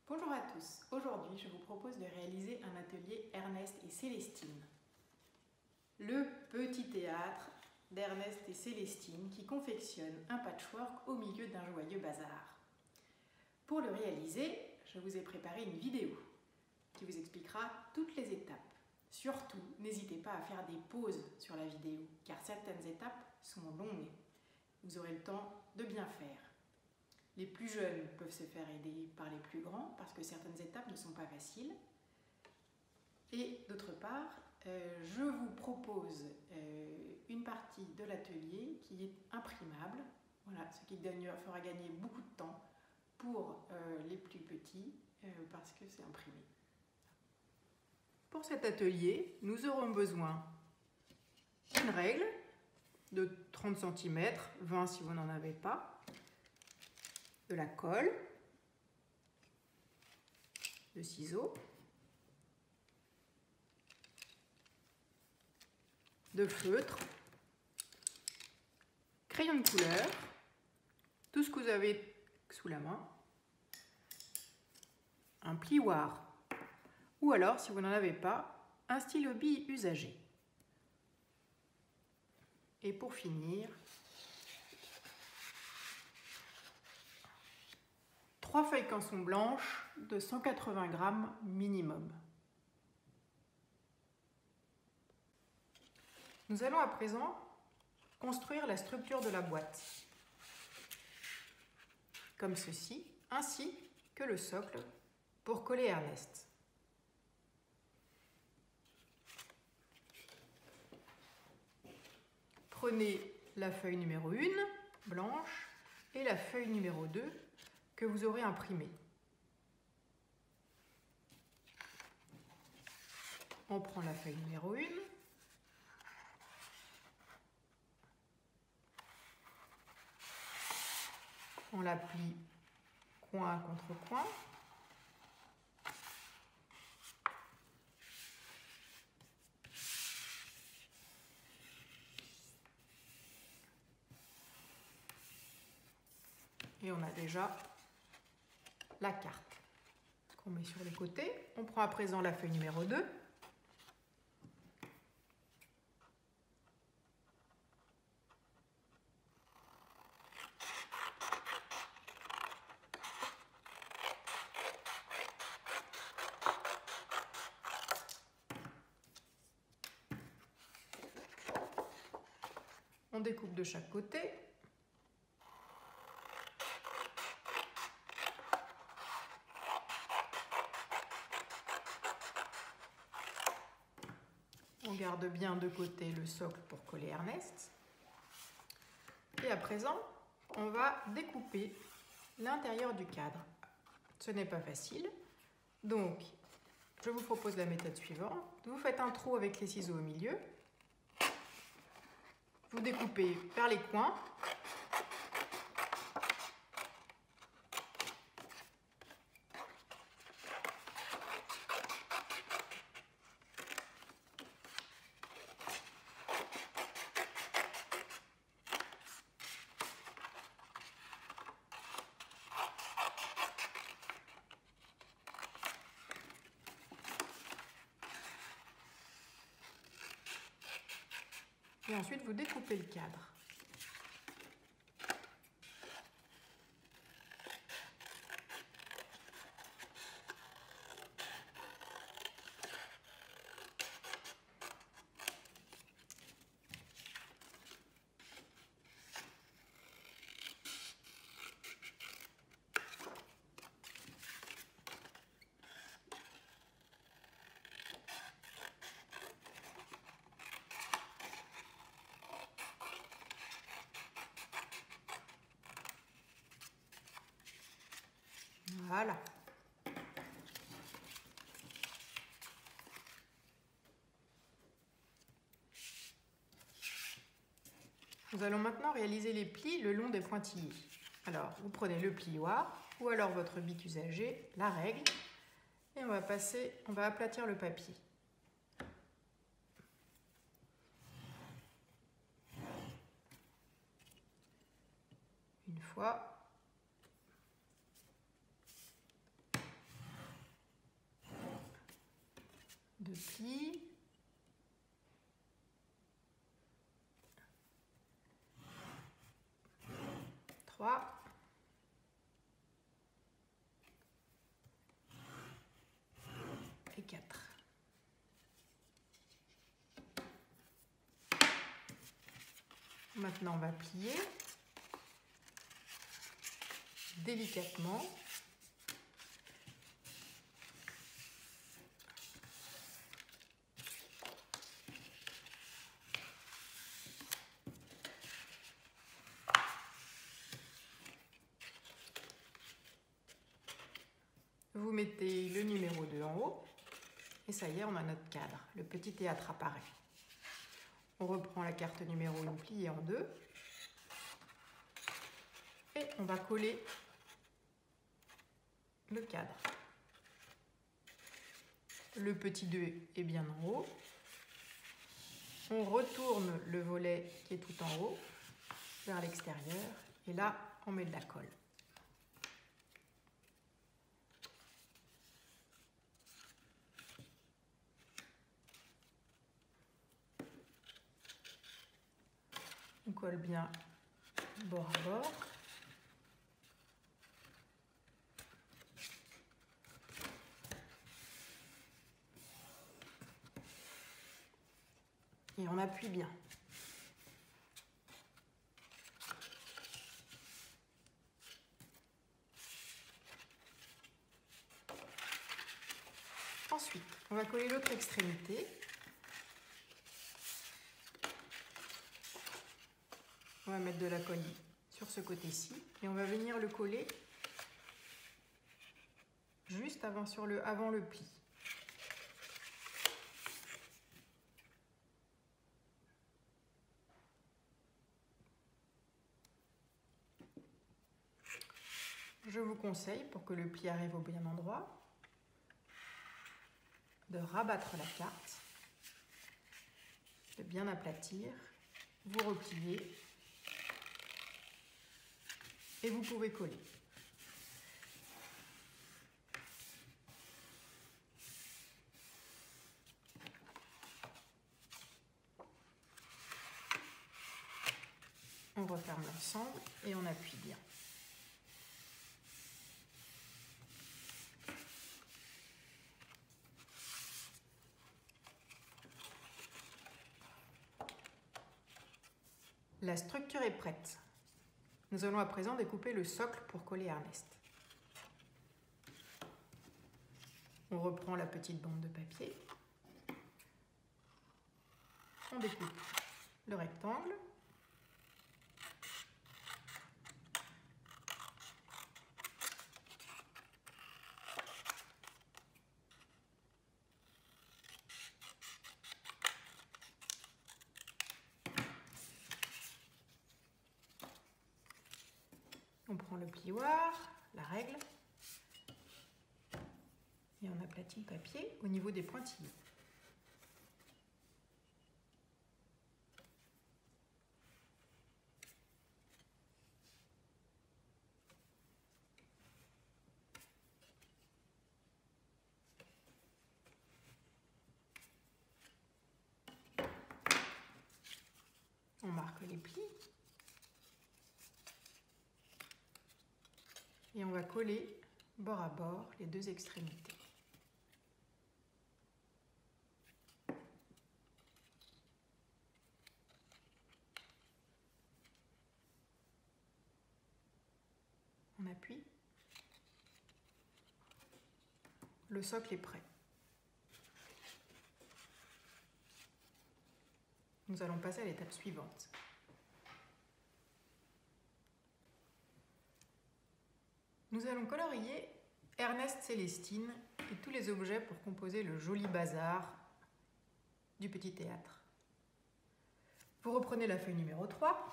Bonjour à tous, aujourd'hui je vous propose de réaliser un atelier Ernest et Célestine. Le petit théâtre d'Ernest et Célestine qui confectionne un patchwork au milieu d'un joyeux bazar. Pour le réaliser, je vous ai préparé une vidéo qui vous expliquera toutes les étapes. Surtout, n'hésitez pas à faire des pauses sur la vidéo car certaines étapes sont longues. Vous aurez le temps de bien faire. Les plus jeunes peuvent se faire aider par les plus grands parce que certaines étapes ne sont pas faciles. Et d'autre part, je vous propose une partie de l'atelier qui est imprimable, voilà, ce qui fera gagner beaucoup de temps pour les plus petits parce que c'est imprimé. Pour cet atelier, nous aurons besoin d'une règle de 30 cm, 20 si vous n'en avez pas, de la colle, de ciseaux, de feutre, crayon de couleur, tout ce que vous avez sous la main, un plioir ou alors, si vous n'en avez pas, un stylo bille usagé. Et pour finir, 3 feuilles canson blanches de 180 g minimum. Nous allons à présent construire la structure de la boîte, comme ceci, ainsi que le socle pour coller Ernest. Prenez la feuille numéro 1, blanche, et la feuille numéro 2, que vous aurez imprimée. On prend la feuille numéro 1, on la plie coin contre coin, et on a déjà la carte qu'on met sur les côtés. On prend à présent la feuille numéro 2. On découpe de chaque côté. On garde bien de côté le socle pour coller Ernest. Et à présent, on va découper l'intérieur du cadre. Ce n'est pas facile, donc je vous propose la méthode suivante. Vous faites un trou avec les ciseaux au milieu. Vous découpez vers les coins. Et ensuite, vous découpez le cadre. Voilà. Nous allons maintenant réaliser les plis le long des pointillés. Alors, vous prenez le plioir ou alors votre bic usagé, la règle, et on va aplatir le papier. Une fois. 4. Maintenant, on va plier délicatement. Vous mettez le numéro 2 en haut et ça y est, on a notre cadre. Le petit théâtre apparaît. On reprend la carte numéro 1 pliée en deux et on va coller le cadre. Le petit 2 est bien en haut. On retourne le volet qui est tout en haut vers l'extérieur et là, on met de la colle. On colle bien bord à bord. Et on appuie bien. Ensuite, on va coller l'autre extrémité. On va mettre de la colle sur ce côté-ci et on va venir le coller juste avant le pli. Je vous conseille, pour que le pli arrive au bon endroit, de rabattre la carte, de bien aplatir, vous repliez et vous pouvez coller. On referme l'ensemble et on appuie bien. La structure est prête. Nous allons à présent découper le socle pour coller Ernest. On reprend la petite bande de papier. On découpe le rectangle. On prend le plioir, la règle, et on aplatit le papier au niveau des pointillés. On marque les plis. Et on va coller bord à bord les deux extrémités. On appuie. Le socle est prêt. Nous allons passer à l'étape suivante. Nous allons colorier Ernest Célestine et tous les objets pour composer le joli bazar du petit théâtre. Vous reprenez la feuille numéro 3,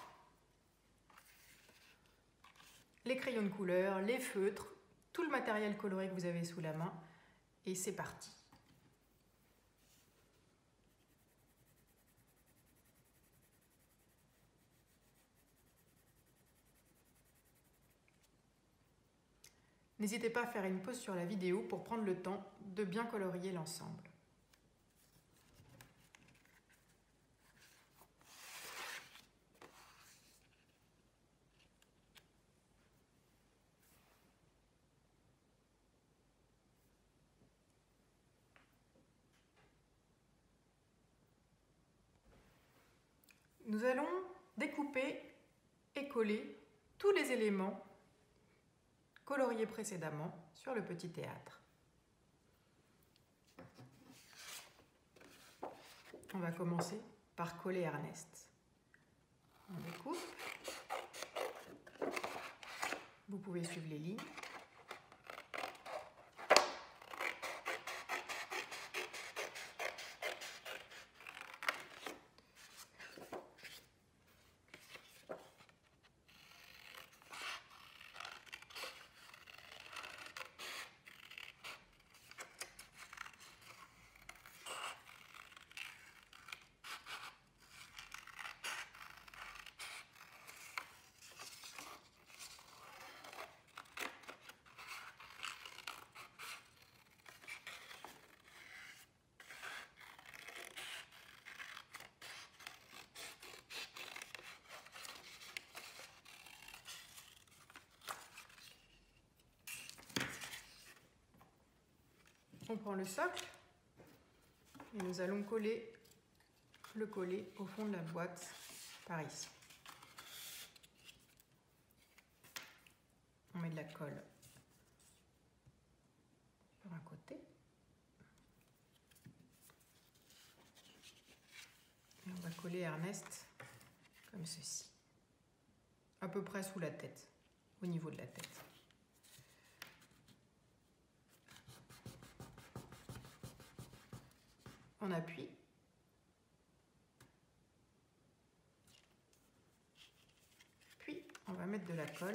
les crayons de couleur, les feutres, tout le matériel coloré que vous avez sous la main et c'est parti. N'hésitez pas à faire une pause sur la vidéo pour prendre le temps de bien colorier l'ensemble. nous allons découper et coller tous les éléments coloriés précédemment sur le petit théâtre. On va commencer par coller Ernest. On découpe. Vous pouvez suivre les lignes. On prend le socle et nous allons coller le collet au fond de la boîte par ici. On met de la colle sur un côté et on va coller Ernest comme ceci, à peu près sous la tête, au niveau de la tête. On appuie. Puis, on va mettre de la colle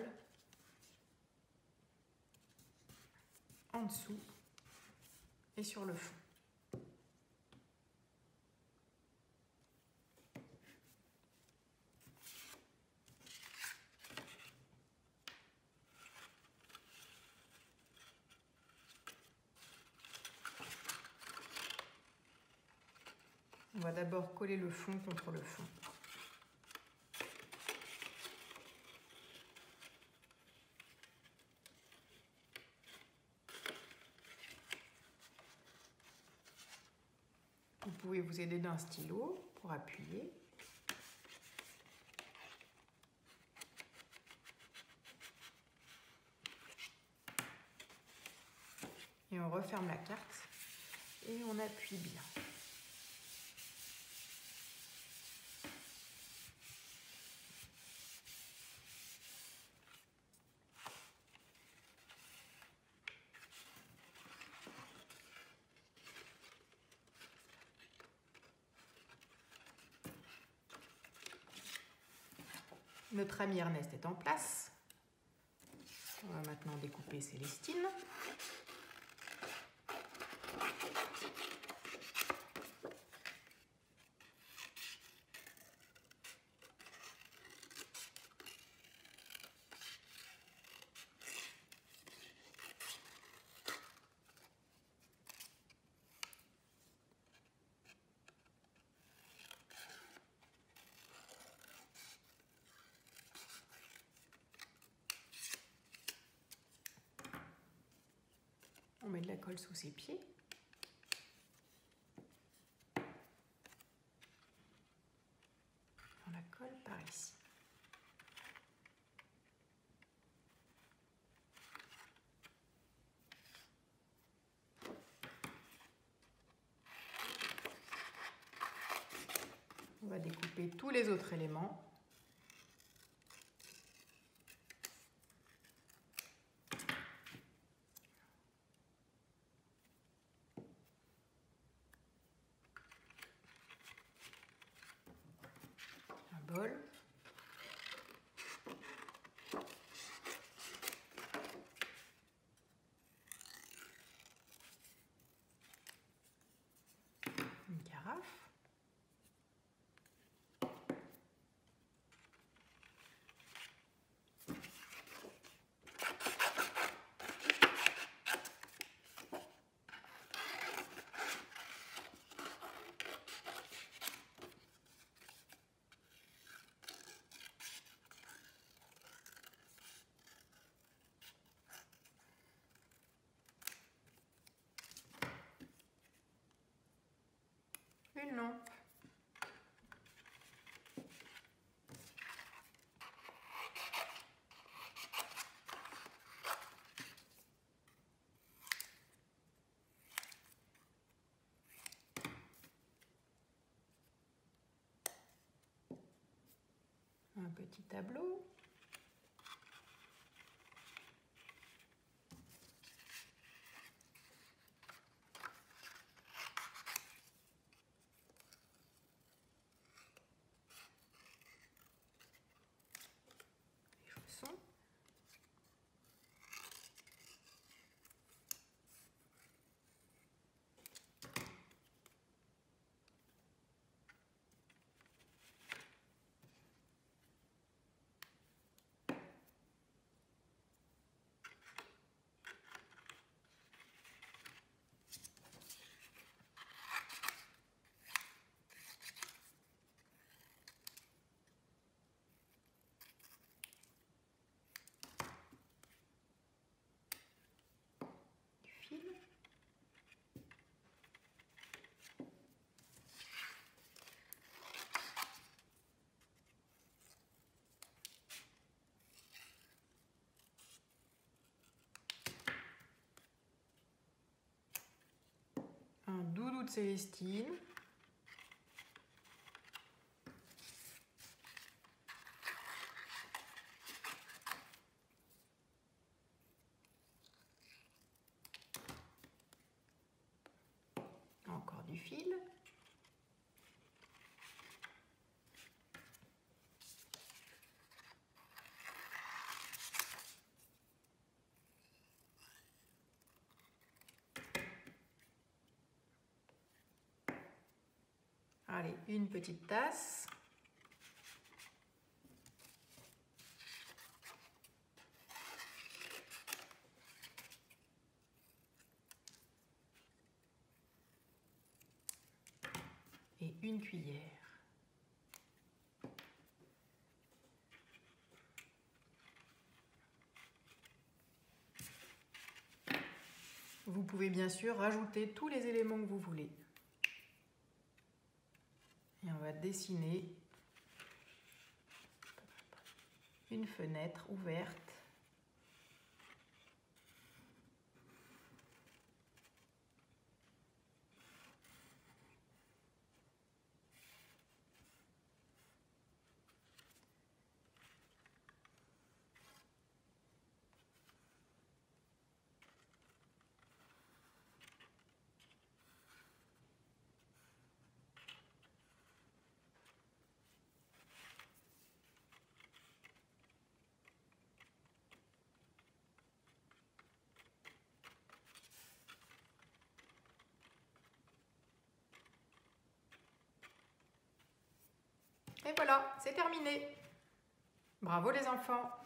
en dessous et sur le fond. On va d'abord coller le fond contre le fond. Vous pouvez vous aider d'un stylo pour appuyer. Et on referme la carte et on appuie bien. Notre ami Ernest est en place. On va maintenant découper Célestine. On met de la colle sous ses pieds. On la colle par ici. On va découper tous les autres éléments. Bol. Une carafe. petit tableau. Les chaussons. Fil. Un doudou de Célestine. Encore du fil. Allez, une petite tasse. Et une cuillère. Vous pouvez bien sûr rajouter tous les éléments que vous voulez. Et on va dessiner une fenêtre ouverte. Et voilà, c'est terminé. Bravo les enfants!